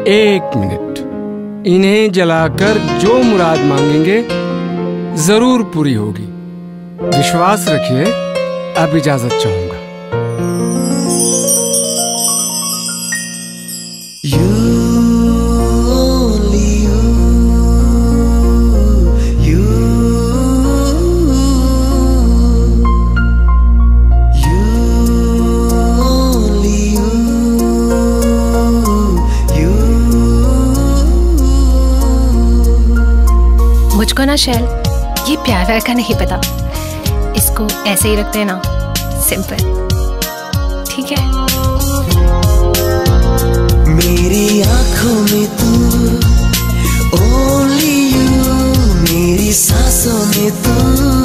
1 minute, इन्हें जलाकर जो मुराद मांगेंगे जरूर पूरी होगी। विश्वास रखिए। अब इजाजत चाहूंगा। मुझको ना शैल ये प्यार व्यार का नहीं पता, इसको ऐसे ही रखते हैं ना, सिंपल, ठीक है? मेरी आंखों में तू, ओनली यू, मेरी सांसों में तू,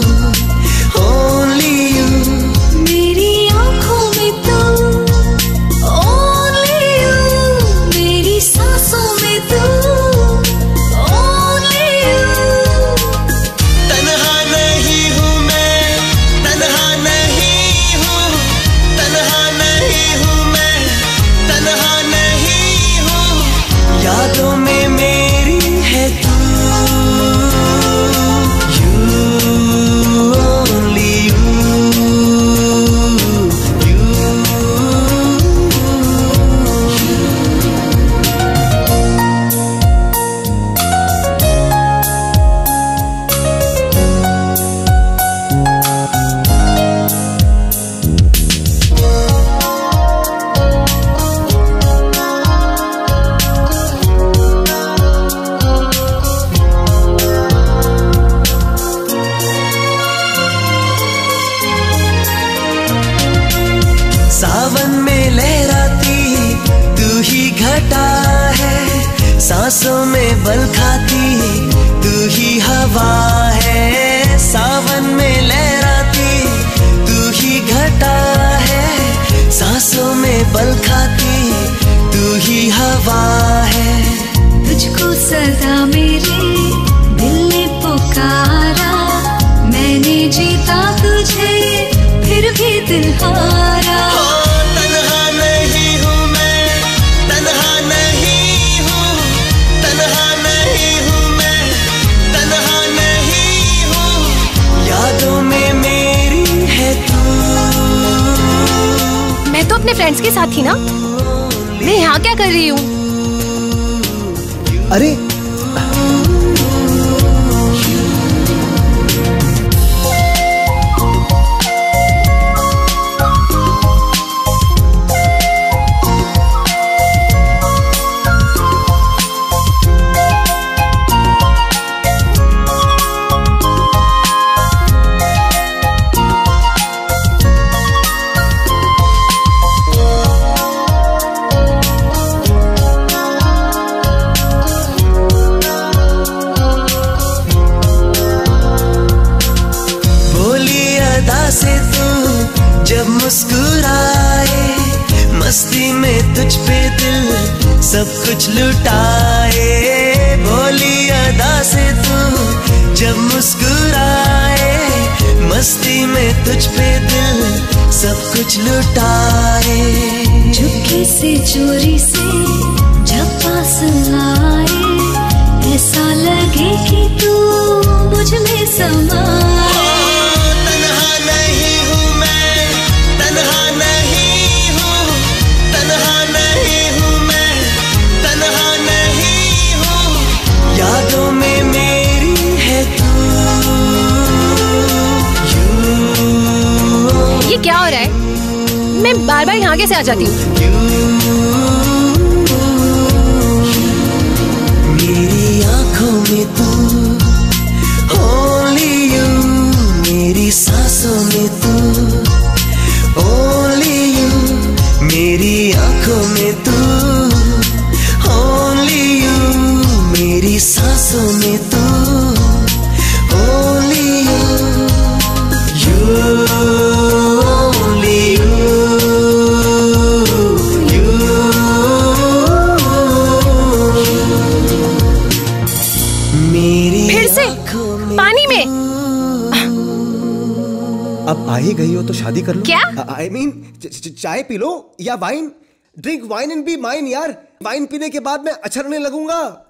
ओनली यू, मेरी आंखों में तू, ओनली यू, मेरी सांसों में तू, यादों में मेरी है तू, ओनली सावन में लहराती तू ही घटा है, सांसों में बल खाती तू ही हवा है। सावन में लहराती तू ही घटा है, सांसों में बल खाती तू ही हवा है। तुझको सदा मेरे दिल ने पुकारा, मैंने जीता तुझे फिर भी दिल हारा। तन्हा नहीं हूँ मैं, तन्हा नहीं हूँ, तन्हा नहीं हूँ मैं, तन्हा नहीं हूँ, यादों में मेरी है तू। मैं तो अपने फ्रेंड्स के साथ थी ना, मैं यहाँ क्या कर रही हूँ? अरे से तू जब मुस्कुराए, मस्ती में तुझ पे दिल सब कुछ लुटाए। भोली अदा से तू जब मुस्कुराए, मस्ती में तुझ पे दिल सब कुछ लुटाए। चुपके से चोरी से जब पास आए, ऐसा लगे कि तू मुझ में समाए। यादों में मेरी है तू। ये क्या हो रहा है? मैं बार बार यहाँ कैसे आ जाती हूँ? मेरी आंखों में तू, ओनली यू, मेरी सांसों में तू, ओनली यू, मेरी आंखों में तू, ओनली यू, मेरी सांसों में तू, ओनली यू, ओनली यू, मेरी फिर से पानी में। अब आ ही गई हो तो शादी कर लो। क्या? I mean, चाय पी लो या wine. Drink wine and be mine यार। वाइन पीने के बाद मैं अछरने लगूंगा।